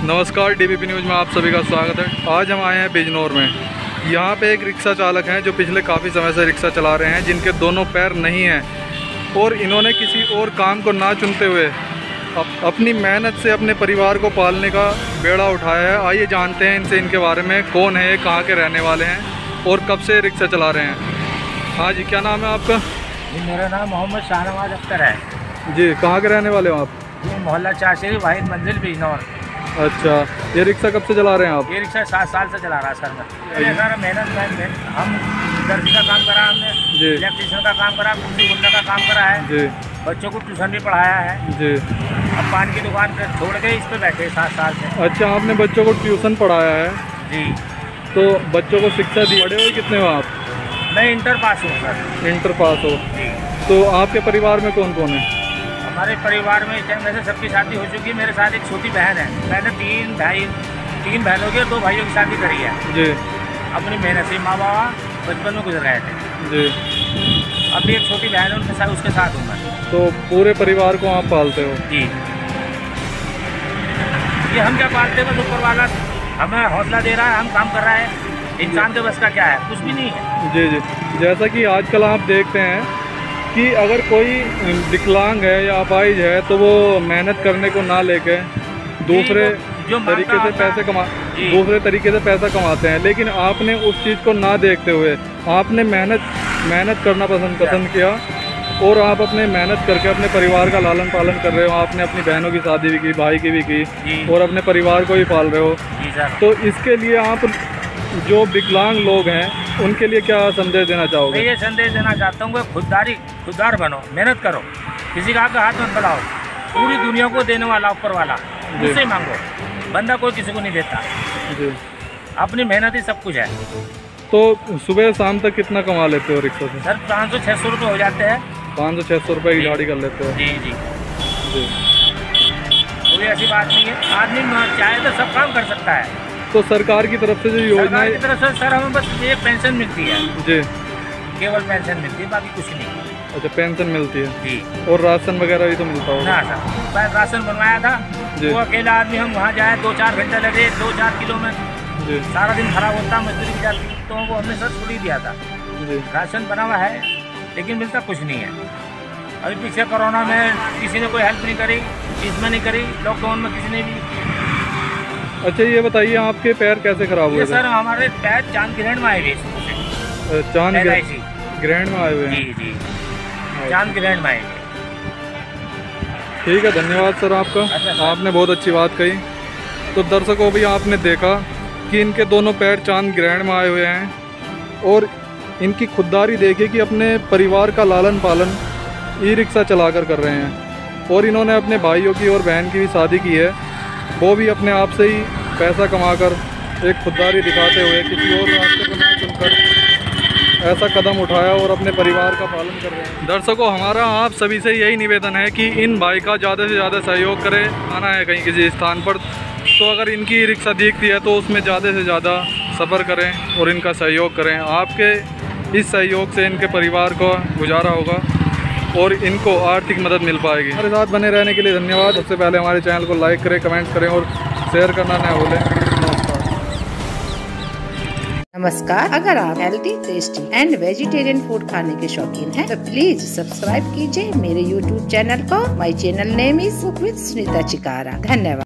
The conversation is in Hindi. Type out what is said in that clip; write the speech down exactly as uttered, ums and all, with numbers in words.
नमस्कार, डीबीपी न्यूज़ में आप सभी का स्वागत है। आज हम आए हैं बिजनौर में। यहाँ पे एक रिक्शा चालक हैं जो पिछले काफ़ी समय से रिक्शा चला रहे हैं, जिनके दोनों पैर नहीं हैं और इन्होंने किसी और काम को ना चुनते हुए अप, अपनी मेहनत से अपने परिवार को पालने का बेड़ा उठाया है। आइए जानते हैं इनसे इनके बारे में, कौन है, कहाँ के रहने वाले हैं और कब से रिक्शा चला रहे हैं। हाँ जी, क्या नाम है आपका? जी, मेरा नाम मोहम्मद शाहनवाज अख्तर है। जी, कहाँ के रहने वाले हो आप? जी, मोहल्ला चाशरी, वाहिद मंजिल, बिजनौर। अच्छा, ये रिक्शा कब से चला रहे हैं आप? ये रिक्शा सात साल से चला रहा है सर। मैं सारा मेहनत में हम दर्जी का काम करा, हमने इलेक्ट्रीशियन का काम करा, कुर्सी बुनने का काम करा है जी। बच्चों को ट्यूशन भी पढ़ाया है जी। अब पान की दुकान पे छोड़ के इस पे बैठे सात साल से। अच्छा, आपने बच्चों को ट्यूशन पढ़ाया है जी? तो बच्चों को शिक्षा दी। बड़े हो कितने हो आप? मैं इंटर पास हूँ सर। इंटर पास हो जी। तो आपके परिवार में कौन कौन है? हमारे परिवार में वैसे सबकी शादी हो चुकी है। मेरे साथ एक छोटी बहन है। मैंने तीन भाई तीन बहनों की और दो भाइयों की शादी करी है जी। अपनी मेहनत से माँ बाप बचपन में गुजर गए थे जी। अभी एक छोटी बहन है, उनके साथ उसके साथ हूँ मैं। तो पूरे परिवार को आप पालते हो जी? ये हम क्या पालते हैं, बस ऊपर वाला हमें हौसला दे रहा है, हम काम कर रहे हैं। इंसान के बस का क्या है, कुछ भी नहीं है जी जी। जैसा कि आजकल आप देखते हैं कि अगर कोई विकलांग है या अपाहिज है तो वो मेहनत करने को ना लेके दूसरे तरीके से पैसे कमा दूसरे तरीके से पैसा कमाते हैं, लेकिन आपने उस चीज़ को ना देखते हुए आपने मेहनत मेहनत करना पसंद पसंद किया और आप अपने मेहनत करके अपने परिवार का लालन पालन कर रहे हो। आपने अपनी बहनों की शादी भी की, भाई की भी की और अपने परिवार को भी पाल रहे हो। तो इसके लिए आप जो विकलांग लोग हैं उनके लिए क्या संदेश देना चाहोगे? मैं ये संदेश देना चाहता हूँ कि खुददारी खुददार बनो, मेहनत करो, किसी का हाथ मत बढ़ाओ। पूरी दुनिया को देने वाला ऊपर वाला, उससे मांगो। बंदा कोई किसी को नहीं देता जी। अपनी मेहनत ही सब कुछ है। तो सुबह शाम तक कितना कमा लेते हो रिक्शा से? सर पाँच सौ छः सौ रुपये हो जाते हैं। पाँच सौ छः सौ रुपये की गाड़ी कर लेते हो? जी जी जी। कोई ऐसी बात नहीं है, आदमी चाहे तो सब काम कर सकता है। तो सरकार की तरफ से जो योजना की तरफ से सर हमें बस ये पेंशन मिलती है जी, केवल पेंशन मिलती है, बाकी कुछ नहीं। अच्छा, पेंशन मिलती है जी। और राशन वगैरह भी तो मिलता होगा? ना सर, मैं राशन बनवाया था जी। वो अकेला आदमी, हम वहाँ जाए दो चार घंटे लगे, दो चार किलो में जी। सारा दिन खराब होता, मजदूरी की जाती, तो वो हमने सर छोड़ ही दिया था जी। राशन बना हुआ है लेकिन मिलता कुछ नहीं है। अभी पीछे कोरोना में किसी ने कोई हेल्प नहीं करी, इसमें नहीं करी, लॉकडाउन में किसी ने भी। अच्छा, ये बताइए आपके पैर कैसे खराब हुए? सर हमारे पैर चांद ग्रहण में आए हुए। चांद ग्रहण में आए हुए हैं? जी जी, चांद ग्रहण में आए। ठीक है, धन्यवाद सर आपका। अच्छा, आपने बहुत अच्छी बात कही। तो दर्शकों भी आपने देखा कि इनके दोनों पैर चांद ग्रहण में आए हुए हैं और इनकी खुददारी देखिए कि अपने परिवार का लालन पालन ई रिक्शा चलाकर कर रहे हैं। और इन्होंने अपने भाइयों की और बहन की भी शादी की है, वो भी अपने आप से ही पैसा कमाकर एक खुददारी दिखाते हुए किसी और रास्ते को ना चुनकर ऐसा कदम उठाया और अपने परिवार का पालन कर रहे हैं। दर्शकों, हमारा आप सभी से यही निवेदन है कि इन भाई का ज़्यादा से ज़्यादा सहयोग करें। आना है कहीं किसी स्थान पर तो अगर इनकी रिक्शा दिखती है तो उसमें ज़्यादा से ज़्यादा सफ़र करें और इनका सहयोग करें। आपके इस सहयोग से इनके परिवार को गुजारा होगा और इनको आर्थिक मदद मिल पाएगी। हमारे साथ बने रहने के लिए धन्यवाद। सबसे पहले हमारे चैनल को लाइक करें, कमेंट्स करें और शेयर करना न भूलें। नमस्कार। नमस्कार। अगर आप healthy, tasty and vegetarian food खाने के शौकीन हैं, तो प्लीज सब्सक्राइब कीजिए मेरे यूट्यूब चैनल को। My channel name is cook with Sunita Chikara. धन्यवाद।